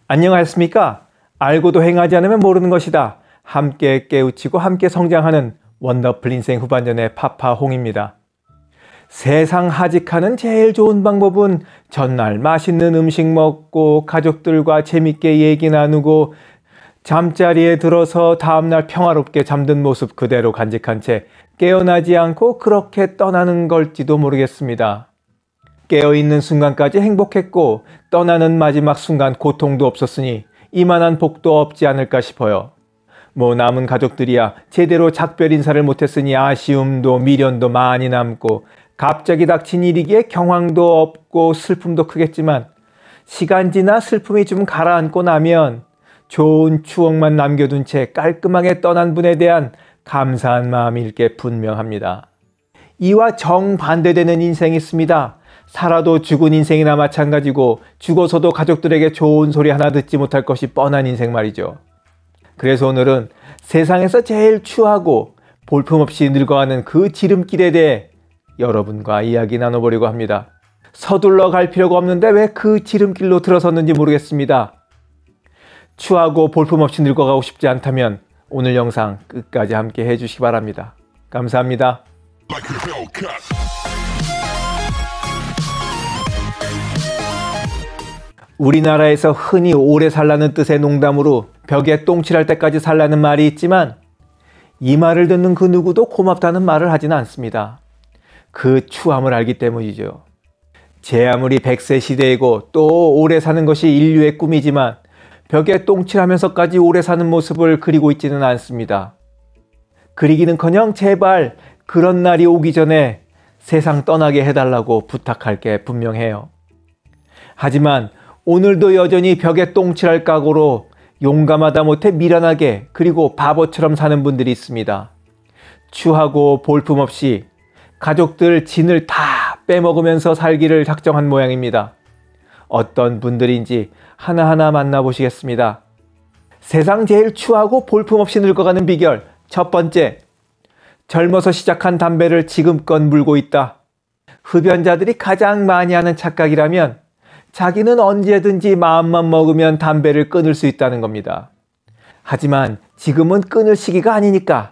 안녕하십니까? 알고도 행하지 않으면 모르는 것이다. 함께 깨우치고 함께 성장하는 원더풀 인생 후반전의 파파홍입니다. 세상 하직하는 제일 좋은 방법은 전날 맛있는 음식 먹고 가족들과 재밌게 얘기 나누고 잠자리에 들어서 다음날 평화롭게 잠든 모습 그대로 간직한 채 깨어나지 않고 그렇게 떠나는 걸지도 모르겠습니다. 깨어있는 순간까지 행복했고 떠나는 마지막 순간 고통도 없었으니 이만한 복도 없지 않을까 싶어요. 남은 가족들이야 제대로 작별 인사를 못했으니 아쉬움도 미련도 많이 남고 갑자기 닥친 일이기에 경황도 없고 슬픔도 크겠지만 시간 지나 슬픔이 좀 가라앉고 나면 좋은 추억만 남겨둔 채 깔끔하게 떠난 분에 대한 감사한 마음일 게 분명합니다. 이와 정반대되는 인생이 있습니다. 살아도 죽은 인생이나 마찬가지고 죽어서도 가족들에게 좋은 소리 하나 듣지 못할 것이 뻔한 인생 말이죠. 그래서 오늘은 세상에서 제일 추하고 볼품없이 늙어가는 그 지름길에 대해 여러분과 이야기 나눠보려고 합니다. 서둘러 갈 필요가 없는데 왜 그 지름길로 들어섰는지 모르겠습니다. 추하고 볼품없이 늙어가고 싶지 않다면 오늘 영상 끝까지 함께 해주시기 바랍니다. 감사합니다. 우리나라에서 흔히 오래 살라는 뜻의 농담으로 벽에 똥칠할 때까지 살라는 말이 있지만 이 말을 듣는 그 누구도 고맙다는 말을 하지는 않습니다. 그 추함을 알기 때문이죠. 제 아무리 100세 시대이고 또 오래 사는 것이 인류의 꿈이지만 벽에 똥칠하면서까지 오래 사는 모습을 그리고 있지는 않습니다. 그리기는커녕 제발 그런 날이 오기 전에 세상 떠나게 해달라고 부탁할 게 분명해요. 하지만 오늘도 여전히 벽에 똥칠할 각오로 용감하다 못해 미련하게 그리고 바보처럼 사는 분들이 있습니다. 추하고 볼품없이 가족들 진을 다 빼먹으면서 살기를 작정한 모양입니다. 어떤 분들인지 하나하나 만나보시겠습니다. 세상 제일 추하고 볼품없이 늙어가는 비결 첫 번째, 젊어서 시작한 담배를 지금껏 물고 있다. 흡연자들이 가장 많이 하는 착각이라면 자기는 언제든지 마음만 먹으면 담배를 끊을 수 있다는 겁니다. 하지만 지금은 끊을 시기가 아니니까,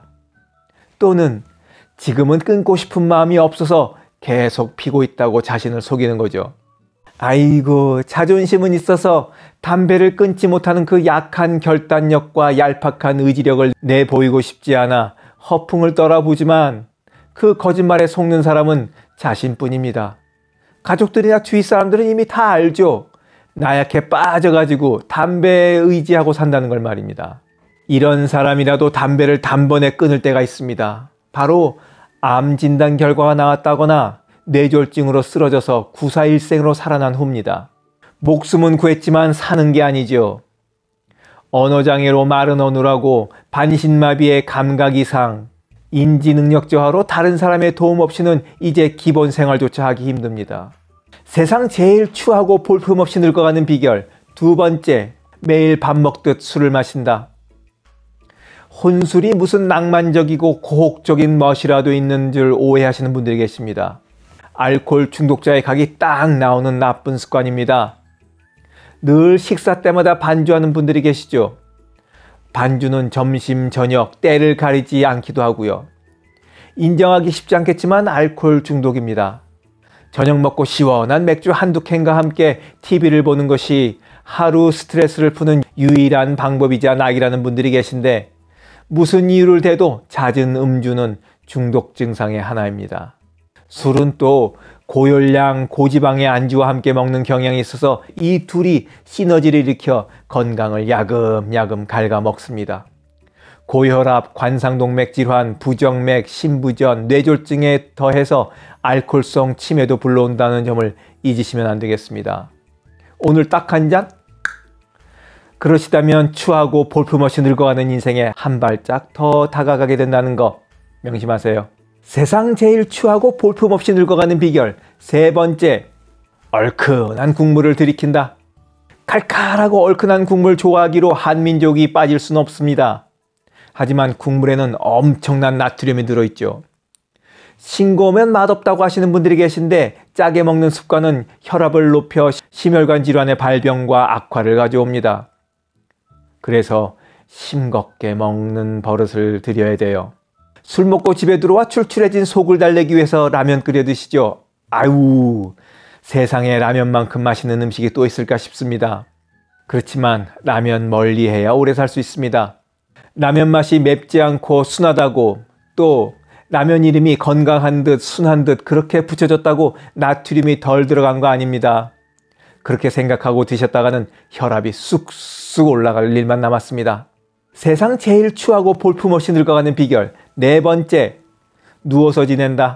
또는 지금은 끊고 싶은 마음이 없어서 계속 피고 있다고 자신을 속이는 거죠. 아이고, 자존심은 있어서 담배를 끊지 못하는 그 약한 결단력과 얄팍한 의지력을 내보이고 싶지 않아 허풍을 떨어보지만 그 거짓말에 속는 사람은 자신뿐입니다. 가족들이나 주위 사람들은 이미 다 알죠. 나약해 빠져가지고 담배에 의지하고 산다는 걸 말입니다. 이런 사람이라도 담배를 단번에 끊을 때가 있습니다. 바로 암 진단 결과가 나왔다거나 뇌졸중으로 쓰러져서 구사일생으로 살아난 후입니다. 목숨은 구했지만 사는 게 아니죠. 언어장애로 말은 어눌하고 반신마비의 감각 이상, 인지능력 저하로 다른 사람의 도움 없이는 이제 기본 생활조차 하기 힘듭니다. 세상 제일 추하고 볼품없이 늙어가는 비결 두 번째, 매일 밥 먹듯 술을 마신다. 혼술이 무슨 낭만적이고 고혹적인 멋이라도 있는 줄 오해하시는 분들이 계십니다. 알코올 중독자의 각이 딱 나오는 나쁜 습관입니다. 늘 식사 때마다 반주하는 분들이 계시죠. 반주는 점심, 저녁, 때를 가리지 않기도 하고요. 인정하기 쉽지 않겠지만 알코올 중독입니다. 저녁 먹고 시원한 맥주 한두 캔과 함께 TV를 보는 것이 하루 스트레스를 푸는 유일한 방법이자 낙이라는 분들이 계신데 무슨 이유를 대도 잦은 음주는 중독 증상의 하나입니다. 술은 또 고열량, 고지방의 안주와 함께 먹는 경향이 있어서 이 둘이 시너지를 일으켜 건강을 야금야금 갉아먹습니다. 고혈압, 관상동맥 질환, 부정맥, 심부전, 뇌졸중에 더해서 알코올성 치매도 불러온다는 점을 잊으시면 안 되겠습니다. 오늘 딱 한 잔? 그러시다면 추하고 볼품없이 늙어가는 인생에 한 발짝 더 다가가게 된다는 거 명심하세요. 세상 제일 추하고 볼품없이 늙어가는 비결 세 번째, 얼큰한 국물을 들이킨다. 칼칼하고 얼큰한 국물 좋아하기로 한민족이 빠질 수는 없습니다. 하지만 국물에는 엄청난 나트륨이 들어있죠. 싱거우면 맛없다고 하시는 분들이 계신데 짜게 먹는 습관은 혈압을 높여 심혈관 질환의 발병과 악화를 가져옵니다. 그래서 싱겁게 먹는 버릇을 들여야 돼요. 술 먹고 집에 들어와 출출해진 속을 달래기 위해서 라면 끓여 드시죠. 아유, 세상에 라면만큼 맛있는 음식이 또 있을까 싶습니다. 그렇지만 라면 멀리해야 오래 살 수 있습니다. 라면 맛이 맵지 않고 순하다고, 또 라면 이름이 건강한 듯 순한 듯 그렇게 붙여졌다고 나트륨이 덜 들어간 거 아닙니다. 그렇게 생각하고 드셨다가는 혈압이 쑥쑥 올라갈 일만 남았습니다. 세상 제일 추하고 볼품없이 늙어가는 비결, 네 번째, 누워서 지낸다.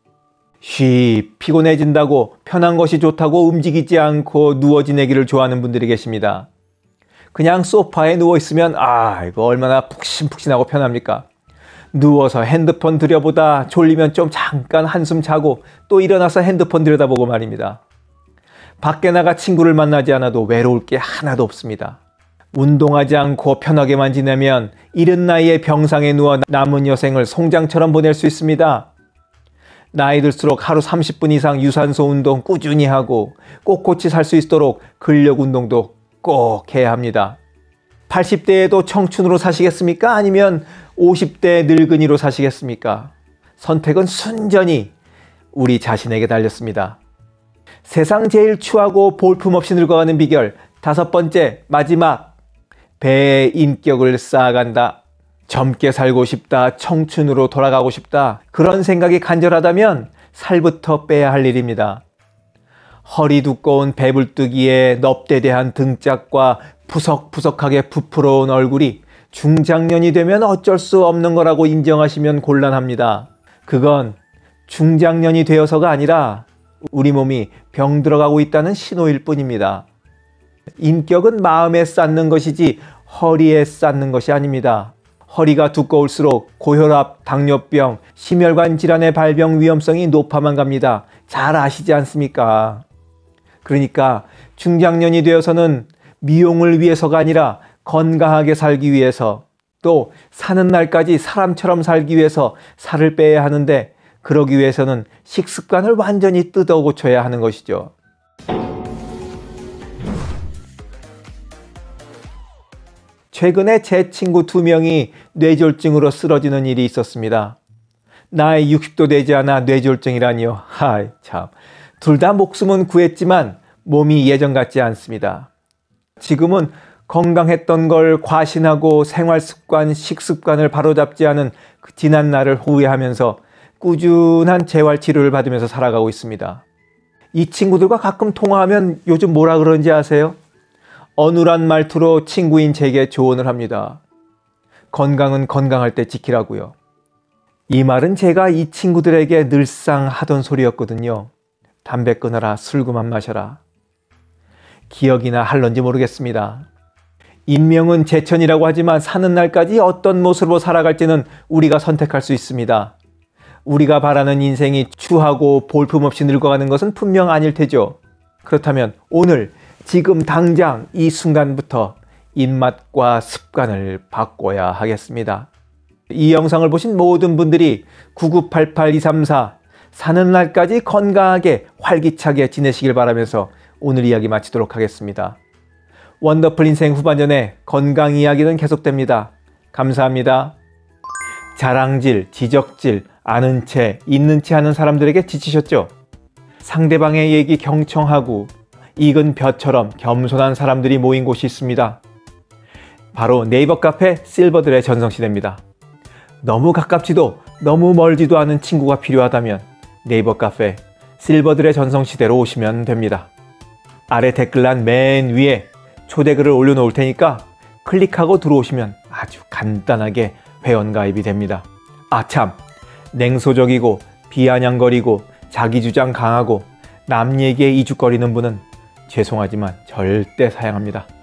쉬, 피곤해진다고 편한 것이 좋다고 움직이지 않고 누워 지내기를 좋아하는 분들이 계십니다. 그냥 소파에 누워있으면 이거 얼마나 푹신푹신하고 편합니까? 누워서 핸드폰 들여보다 졸리면 좀 잠깐 한숨 자고 또 일어나서 핸드폰 들여다보고 말입니다. 밖에 나가 친구를 만나지 않아도 외로울 게 하나도 없습니다. 운동하지 않고 편하게만 지내면 이른 나이에 병상에 누워 남은 여생을 송장처럼 보낼 수 있습니다. 나이 들수록 하루 30분 이상 유산소 운동 꾸준히 하고 꼿꼿이 살 수 있도록 근력 운동도 꼭 해야 합니다. 80대에도 청춘으로 사시겠습니까? 아니면 50대 늙은이로 사시겠습니까? 선택은 순전히 우리 자신에게 달렸습니다. 세상 제일 추하고 볼품없이 늙어가는 비결, 다섯 번째, 마지막, 배의 인격을 쌓아간다. 젊게 살고 싶다, 청춘으로 돌아가고 싶다, 그런 생각이 간절하다면 살부터 빼야 할 일입니다. 허리 두꺼운 배불뚝이에 넙대대한 등짝과 푸석푸석하게 부풀어온 얼굴이 중장년이 되면 어쩔 수 없는 거라고 인정하시면 곤란합니다. 그건 중장년이 되어서가 아니라 우리 몸이 병들어가고 있다는 신호일 뿐입니다. 인격은 마음에 쌓는 것이지 허리에 쌓는 것이 아닙니다. 허리가 두꺼울수록 고혈압, 당뇨병, 심혈관 질환의 발병 위험성이 높아만 갑니다. 잘 아시지 않습니까? 그러니까 중장년이 되어서는 미용을 위해서가 아니라 건강하게 살기 위해서, 또 사는 날까지 사람처럼 살기 위해서 살을 빼야 하는데, 그러기 위해서는 식습관을 완전히 뜯어 고쳐야 하는 것이죠. 최근에 제 친구 2명이 뇌졸중으로 쓰러지는 일이 있었습니다. 나이 60도 되지 않아 뇌졸중이라니요. 하이 참. 둘 다 목숨은 구했지만 몸이 예전 같지 않습니다. 지금은 건강했던 걸 과신하고 생활습관, 식습관을 바로잡지 않은 그 지난 날을 후회하면서 꾸준한 재활치료를 받으면서 살아가고 있습니다. 이 친구들과 가끔 통화하면 요즘 뭐라 그러는지 아세요? 어눌한 말투로 친구인 제게 조언을 합니다. 건강은 건강할 때 지키라고요. 이 말은 제가 이 친구들에게 늘상 하던 소리였거든요. 담배 끊어라, 술 그만 마셔라. 기억이나 할런지 모르겠습니다. 인명은 제천이라고 하지만 사는 날까지 어떤 모습으로 살아갈지는 우리가 선택할 수 있습니다. 우리가 바라는 인생이 추하고 볼품없이 늙어가는 것은 분명 아닐 테죠. 그렇다면 오늘 지금 당장 이 순간부터 입맛과 습관을 바꿔야 하겠습니다. 이 영상을 보신 모든 분들이 9988-234 사는 날까지 건강하게 활기차게 지내시길 바라면서 오늘 이야기 마치도록 하겠습니다. 원더풀 인생 후반전에 건강 이야기는 계속됩니다. 감사합니다. 자랑질, 지적질, 아는 채, 있는 채 하는 사람들에게 지치셨죠? 상대방의 얘기 경청하고 익은 벼처럼 겸손한 사람들이 모인 곳이 있습니다. 바로 네이버 카페 실버들의 전성시대입니다. 너무 가깝지도 너무 멀지도 않은 친구가 필요하다면 네이버 카페 실버들의 전성시대로 오시면 됩니다. 아래 댓글란 맨 위에 초대글을 올려놓을 테니까 클릭하고 들어오시면 아주 간단하게 회원가입이 됩니다. 참! 냉소적이고 비아냥거리고 자기주장 강하고 남 얘기에 이죽거리는 분은 죄송하지만 절대 사양합니다.